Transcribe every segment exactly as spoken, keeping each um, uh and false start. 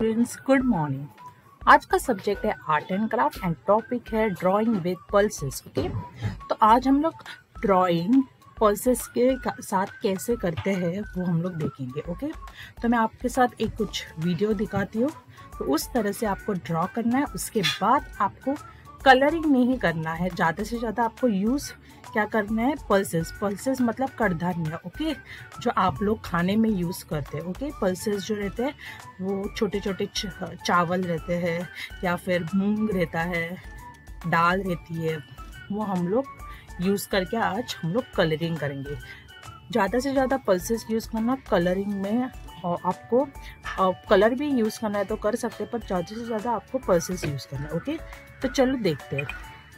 Students, good morning. आज का subject है art and craft and topic है ड्राइंग विद पल्सेस। ओके, तो आज हम लोग ड्राइंग पल्सेस के साथ कैसे करते हैं वो हम लोग देखेंगे। ओके, तो मैं आपके साथ एक कुछ वीडियो दिखाती हूँ, तो उस तरह से आपको ड्रॉ करना है। उसके बाद आपको कलरिंग नहीं करना है, ज़्यादा से ज़्यादा आपको यूज़ क्या करना है, पल्सेस। पल्सेस मतलब कड़धान्य, ओके, जो आप लोग खाने में यूज़ करते हैं। ओके, पल्सेस जो रहते हैं वो छोटे छोटे चावल रहते हैं या फिर मूंग रहता है, दाल रहती है, वो हम लोग यूज़ करके आज हम लोग कलरिंग करेंगे। ज़्यादा से ज़्यादा पल्सेस यूज़ करना कलरिंग में, और आपको कलर भी यूज़ करना है तो कर सकते हैं, पर ज़्यादा से ज़्यादा आपको पल्सेस यूज़ करना है। ओके, तो चलो देखते हैं।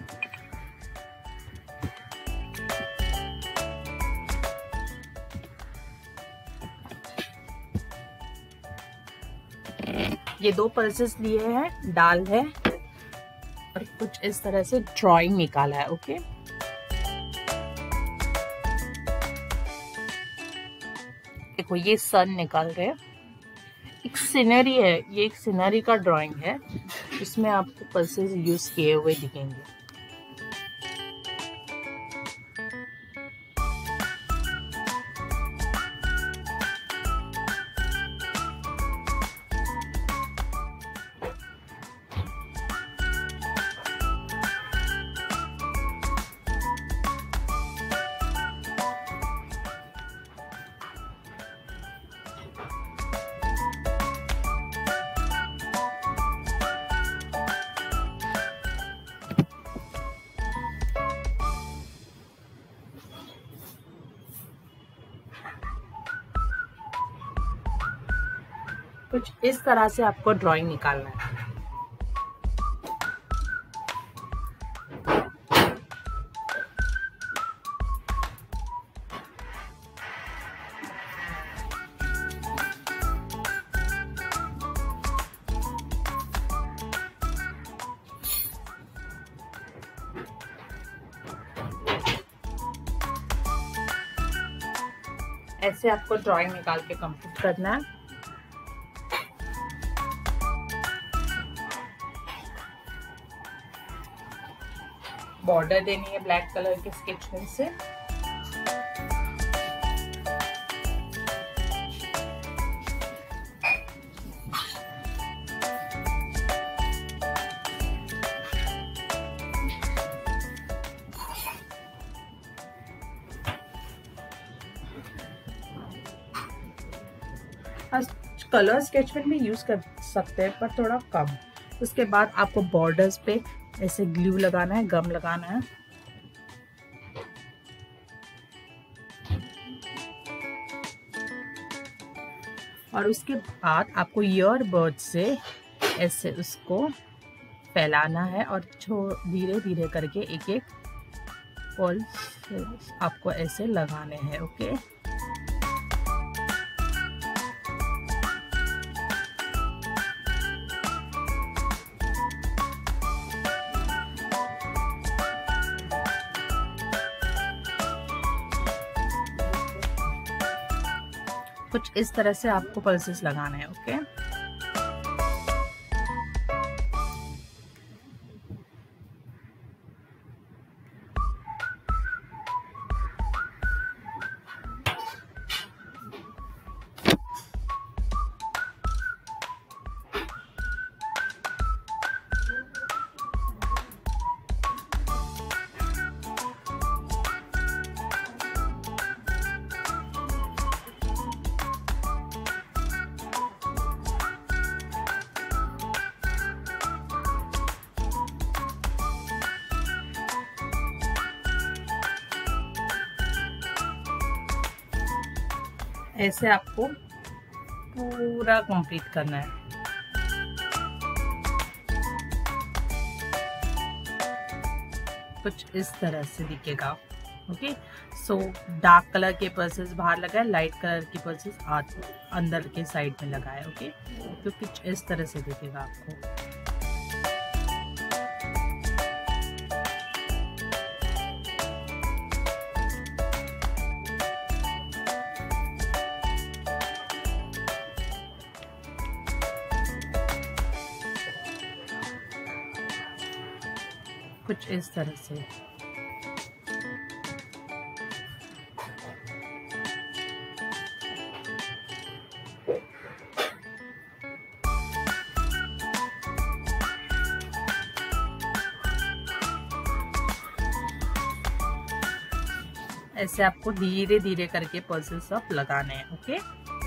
ये दो पल्सेस लिए हैं, दाल है और कुछ इस तरह से ड्राइंग निकाला है। ओके, देखो ये सन निकाल रहे हैं, एक सीनरी है, ये एक सीनरी का ड्राइंग है, इसमें आपको पल्सेस यूज किए हुए दिखेंगे। कुछ इस तरह से आपको ड्राइंग निकालना है। ऐसे आपको ड्राइंग निकाल के कंप्लीट करना है। बॉर्डर देनी है ब्लैक कलर के स्केच पेन से। कलर स्केच पेन भी यूज कर सकते हैं, पर थोड़ा कम। उसके बाद आपको बॉर्डर्स पे ऐसे ग्लू लगाना है, गम लगाना है। और उसके बाद आपको ईयर बर्ड से ऐसे उसको फैलाना है और धीरे धीरे करके एक एक पल्स आपको ऐसे लगाने हैं। ओके, कुछ इस तरह से आपको पल्सेस लगाने हैं। ओके, ऐसे आपको पूरा कंप्लीट करना है। कुछ इस तरह से दिखेगा। ओके, सो डार्क कलर के पल्सेस बाहर लगाए, लाइट कलर की पल्सेस अंदर के साइड में लगाए। ओके, तो कुछ इस तरह से दिखेगा आपको। कुछ इस तरह से। ऐसे आपको धीरे धीरे करके पजल सब लगाने हैं। ओके,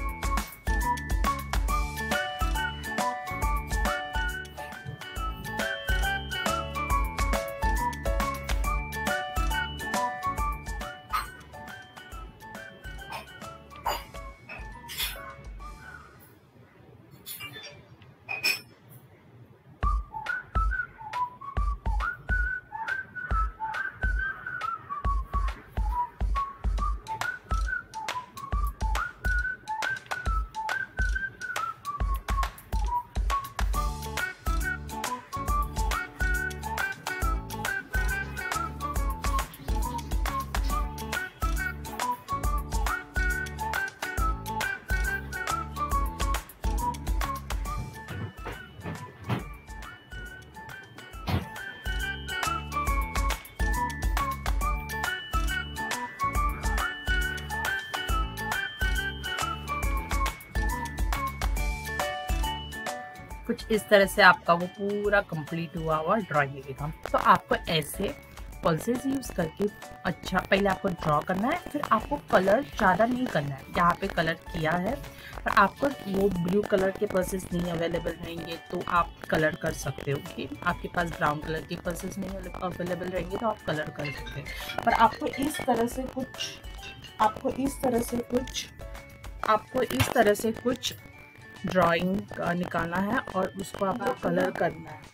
कुछ इस तरह से आपका वो पूरा कंप्लीट हुआ हुआ ड्राइंग लगेगा। तो आपको ऐसे पल्सेस यूज करके अच्छा पहले आपको ड्रॉ करना है, फिर आपको कलर ज़्यादा नहीं करना है। यहाँ पे कलर किया है, पर आपको वो ब्लू कलर के पल्सेस नहीं अवेलेबल रहेंगे तो आप कलर कर सकते हो। कि आपके पास ब्राउन कलर के पल्सेस नहीं अवेलेबल रहेंगे तो आप कलर कर सकते हैं। पर आपको इस तरह से कुछ आपको इस तरह से कुछ आपको इस तरह से कुछ ड्राइंग निकालना है और उसको आपको कलर करना है।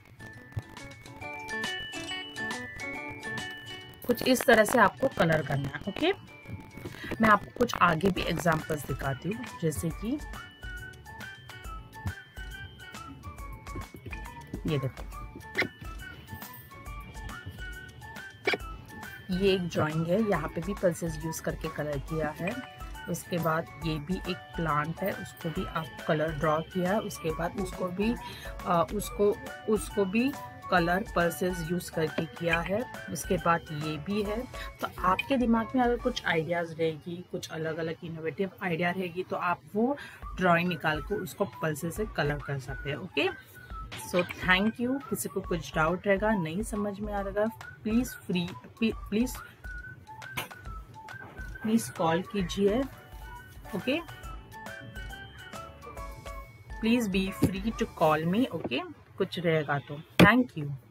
कुछ इस तरह से आपको कलर करना है। ओके, मैं आपको कुछ आगे भी एग्जांपल्स दिखाती हूँ, जैसे कि ये देखो, ये एक ड्राइंग है, यहाँ पे भी पल्सेस यूज करके कलर किया है। उसके बाद ये भी एक प्लांट है, उसको भी आप कलर ड्रॉ किया है। उसके बाद उसको भी आ, उसको उसको भी कलर पल्सेस यूज करके किया है। उसके बाद ये भी है। तो आपके दिमाग में अगर कुछ आइडियाज रहेगी, कुछ अलग अलग इनोवेटिव आइडिया रहेगी, तो आप वो ड्राइंग निकाल कर उसको पल्सेस से कलर कर सकते हैं। Okay, so thank you. किसी को कुछ डाउट रहेगा, नहीं समझ में आ रहेगा, please free please please call कीजिए। Okay, please be free to call me. Okay, कुछ रहेगा तो। Thank you.